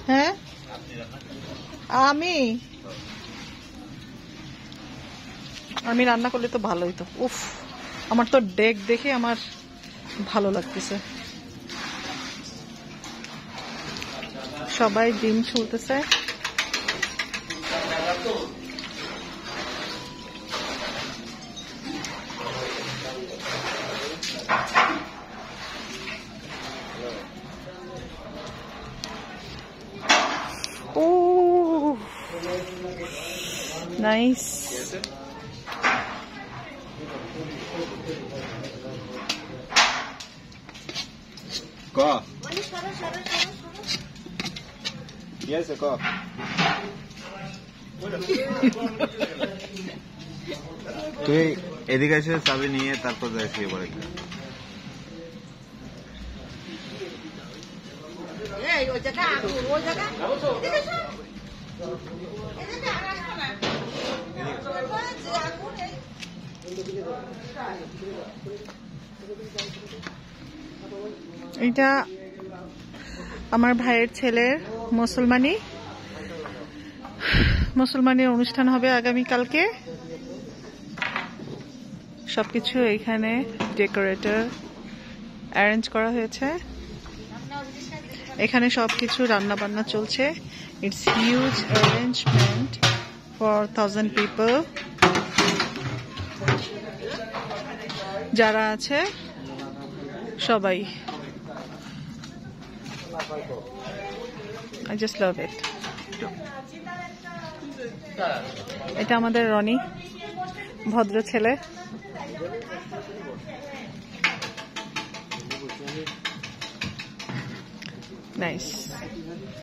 হ্যাঁ আমি আমি রান্না করলে তো ভালোই তো। উফ, আমার তো ডেক দেখে আমার ভালো লাগতেছে। সবাই ডিম ছুলতেছে। ও নাইস। তুই এদিকে এসে চাবি নিয়ে তারপর শুয়ে পড়ে। এটা আমার ভাইয়ের ছেলের মুসলমানের অনুষ্ঠান হবে আগামীকালকে। সবকিছু এখানে ডেকোরেটর অ্যারেঞ্জ করা হয়েছে। এখানে সবকিছু রান্না বান্না চলছে। It's huge arrangement for 1000 people. যারা আছে সবাই, I just love it. এটা আমাদের রনি, ভদ্র ছেলে। নাইস।